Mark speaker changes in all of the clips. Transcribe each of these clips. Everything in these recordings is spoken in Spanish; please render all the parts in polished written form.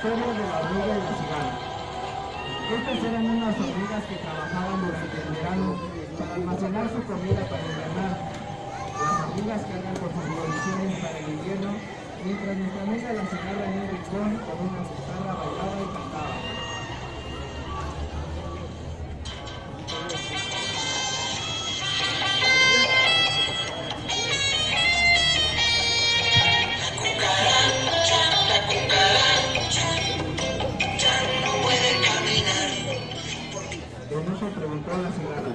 Speaker 1: historia de la hormiga y la cigarra. Estas eran unas hormigas que trabajaban durante el verano para almacenar su comida para invernar. Las hormigas cargan con sus provisiones para el invierno, mientras nuestra amiga la cigarra en un rincón con una guitarra bailaba y cantaba. En eso preguntó la cigarra.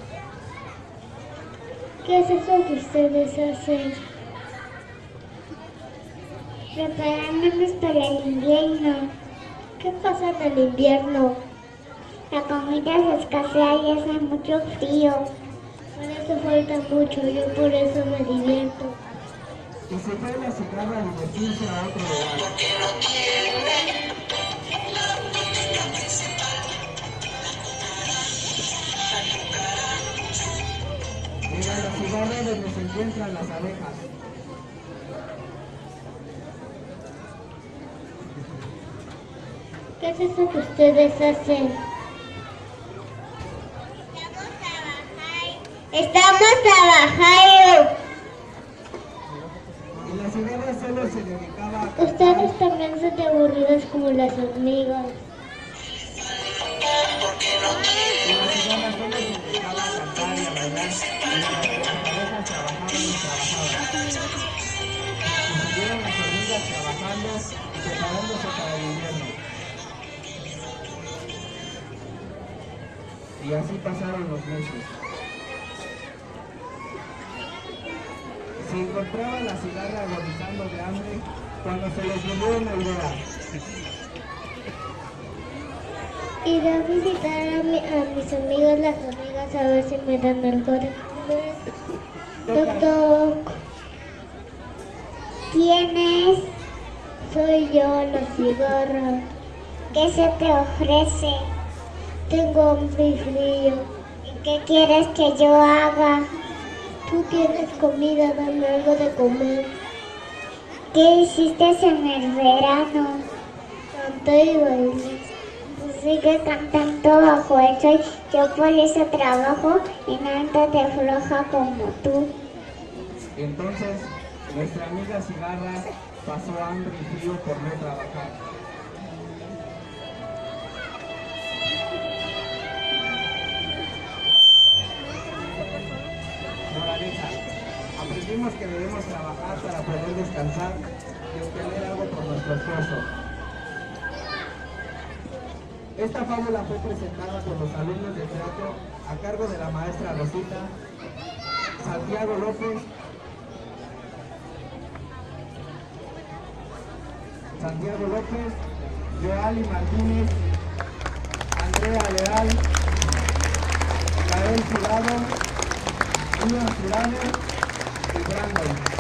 Speaker 2: ¿Qué es eso que ustedes hacen? Preparándonos para el invierno. ¿Qué pasa en el invierno? La comida se escasea y hace mucho frío. Por eso falta mucho, yo por eso me divierto.
Speaker 1: Y se fue la cigarra a divertirse a otro lugar. Llega la cigarra donde se encuentran las abejas.
Speaker 2: ¿Qué es eso que ustedes hacen? Estamos trabajando.
Speaker 1: Y la cigarra solo se dedicaba a cantar.
Speaker 2: Ustedes también son aburridos como las hormigas.
Speaker 1: Y la cigarra solo se dedicaba a cantar y a bailar. Mientras que las abejas trabajaban y trabajaban. Y siguieron las hormigas trabajando y preparándose para el invierno. Y así pasaron los meses. Se encontraba la cigarra agonizando de hambre cuando se les ocurrió una idea.
Speaker 2: Iré a visitar a mis amigos las hormigas a ver si me dan algo de comer. Toc, toc. ¿Quién es? Soy yo, la cigarra. ¿Qué se te ofrece? Tengo hambre y frío. ¿Y qué quieres que yo haga? Tú tienes comida, dame algo de comer. ¿Qué hiciste en el verano? Canté y bailé. Sigue cantando bajo el sol, yo por eso trabajo y no ando de floja como tú.
Speaker 1: Entonces, nuestra amiga cigarra pasó hambre y frío por no trabajar. Moraleja: aprendimos que debemos trabajar para poder descansar y obtener algo por nuestro esfuerzo. Esta fábula fue presentada por los alumnos de teatro a cargo de la maestra Rosita, Santiago López, Joali Martínez, Andrea Leal, Gael Jurado, Ian Jurado y Brandon.